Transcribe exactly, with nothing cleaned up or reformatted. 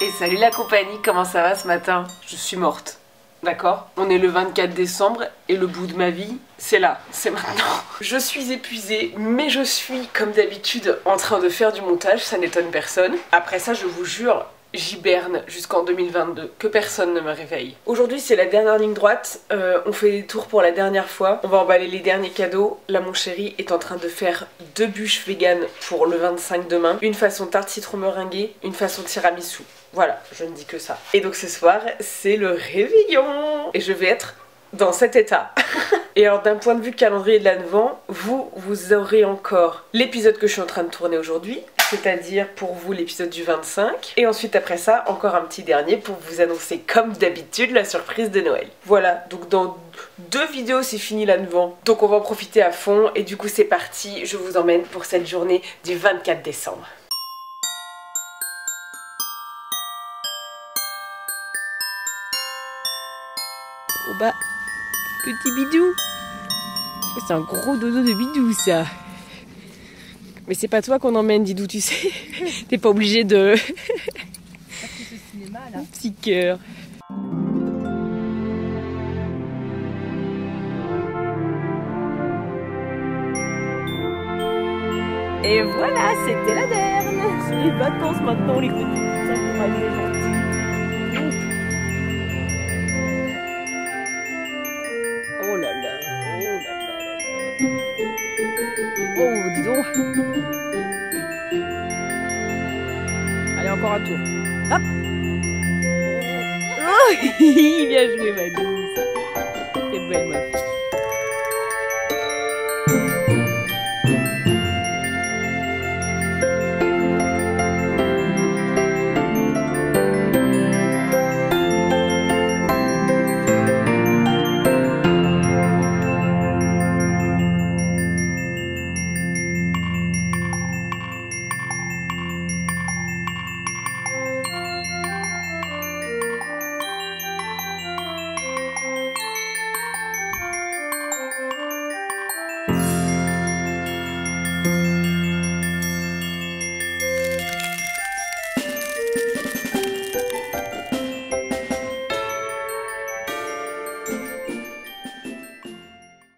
Et salut la compagnie, comment ça va ce matin? Je suis morte, d'accord? On est le vingt-quatre décembre et le bout de ma vie, c'est là, c'est maintenant. Je suis épuisée, mais je suis comme d'habitude en train de faire du montage, ça n'étonne personne. Après ça, je vous jure, j'hiberne jusqu'en deux mille vingt-deux, que personne ne me réveille. Aujourd'hui c'est la dernière ligne droite, euh, on fait des tours pour la dernière fois, on va emballer les derniers cadeaux. Là mon chéri est en train de faire deux bûches vegan pour le vingt-cinq demain, une façon tarte citron meringuée, une façon tiramisu. Voilà, je ne dis que ça. Et donc ce soir c'est le réveillon et je vais être dans cet état. Et alors d'un point de vue calendrier de l'Advent, vous, vous aurez encore l'épisode que je suis en train de tourner aujourd'hui, c'est-à-dire pour vous l'épisode du vingt-cinq, et ensuite après ça, encore un petit dernier pour vous annoncer comme d'habitude la surprise de Noël. Voilà, donc dans deux vidéos c'est fini l'Advent, donc on va en profiter à fond, et du coup c'est parti, je vous emmène pour cette journée du vingt-quatre décembre. Oh bah, petit bidou. C'est un gros dodo de bidou ça. Mais c'est pas toi qu'on emmène, Didou, tu sais. T'es pas obligé de... ce cinéma là. Petit cœur. Et voilà, c'était la dernière. C'est les vacances maintenant, les petits. Ça pour aller gentil. Oh là là, oh là là là là. Oh, dis donc. Allez, encore un tour. Hop. Oh, bien joué, ma douce. T'es belle, ma fille.